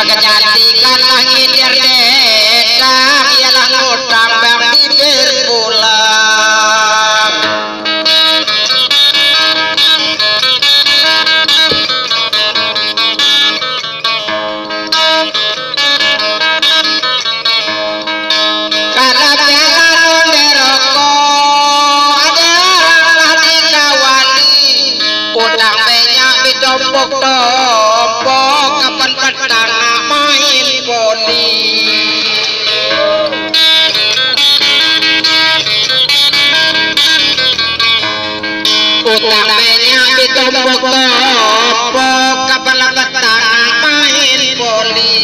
kecantikan langit dekam ialah ngutang bang bibir pulang karena piala neroko ada lagi kawani utang banyak ditompok-tompok kapan petang main poli utang banyak ditompok-tompok kapan petang main poli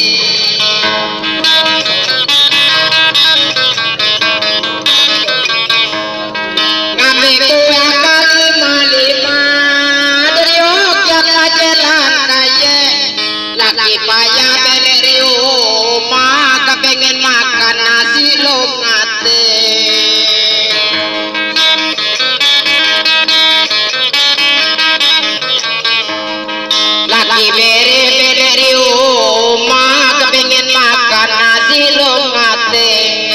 ngambil kue lima dari Yogyakarta jalan raya lagi payah beli rumah kepengen makan nasi longate lagi beli rumah kepengen makan nasi longate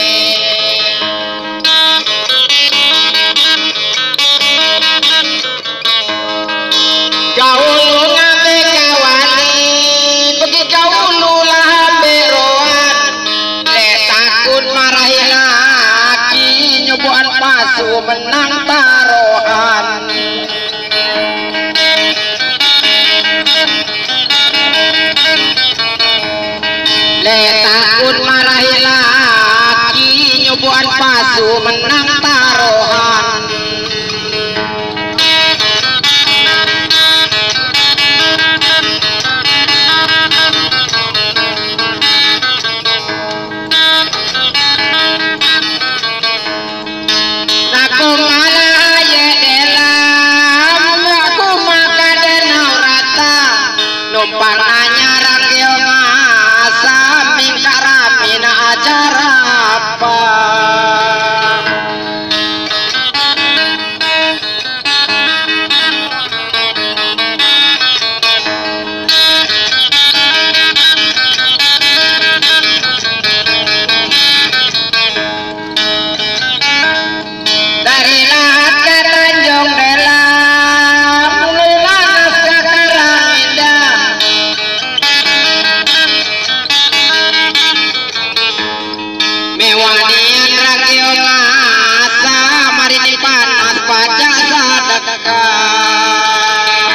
gaulu ngabe kawani pergi gaulu lah beroan le takut marahi lagi nyobuan pasu menang taruhan le takut marahi lagi nyobuan pasu menang taruhan numpang nyarang yo ngasa mingkaramina acara apa dari Lahat ke Tanjung Delam mulai lanas ke Karaminda mewanian rakio ngasa marini panas pajak sadekah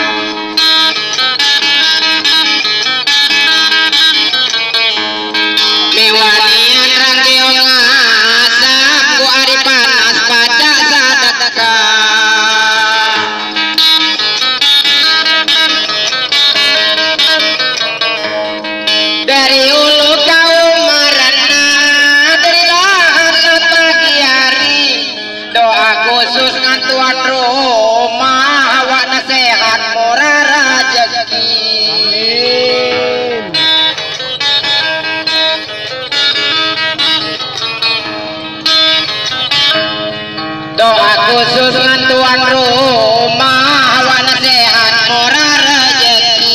mewanian rakio ngasa ku ari panas pajak sadekah dari ulu kau marana dari Lahat pagi hari doa khusus ngantuan rumah awak nasehat murah rezeki amin doa khusus ngantuan rumah awak nasehat murah rezeki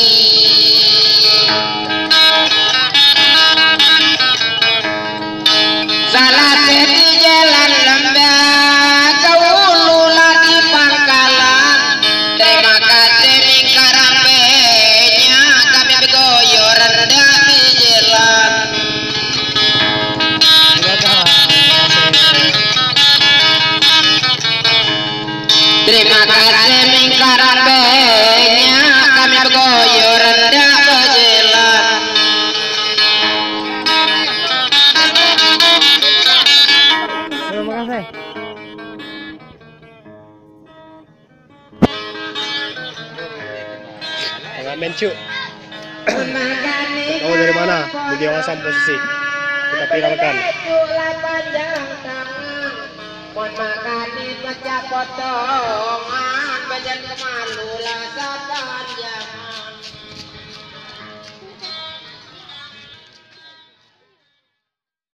salah seti jalan lembah gaulu lagi pangkalan terima kasih mingkarambenya kami begoyo rendah di jalan terima kasih mingkarambenya kami begoyo rendah di jalan terima kasih Pengamen cu. Kamu dari mana? Bagi awasan posisi. Kita viralkan. Mon makani baca potongan badan kemalu lah saban jam